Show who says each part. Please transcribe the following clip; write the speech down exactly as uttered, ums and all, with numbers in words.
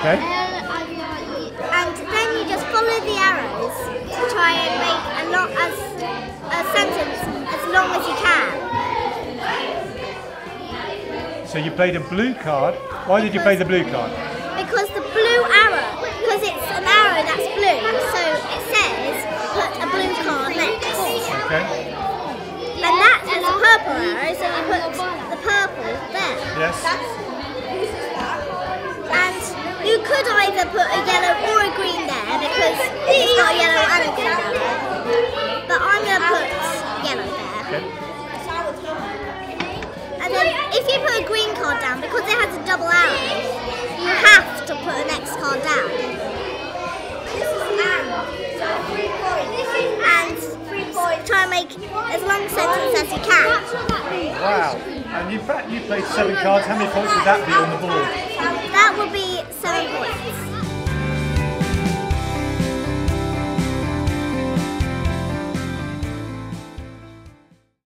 Speaker 1: Okay.
Speaker 2: And then you just follow the arrows to try and make a lot as a sentence as long as you can.
Speaker 1: So you played a blue card. Why did you play the blue card?
Speaker 2: Because the blue arrow, because it's an arrow that's blue, so it says put a blue card next.
Speaker 1: Okay.
Speaker 2: And that is a purple arrow, so you put the purple there.
Speaker 1: Yes.
Speaker 2: And you could either put a yellow or a green there because it's got a yellow and a green arrow. But I'm going to put yellow there.
Speaker 1: Okay.
Speaker 2: And then if you put a green card down, because it has a double arrow, you have to put a next card down. And try and make as long a sentence as you can.
Speaker 1: Wow. And in fact, you played seven cards. How many points would that be on the board?
Speaker 2: That would be seven points.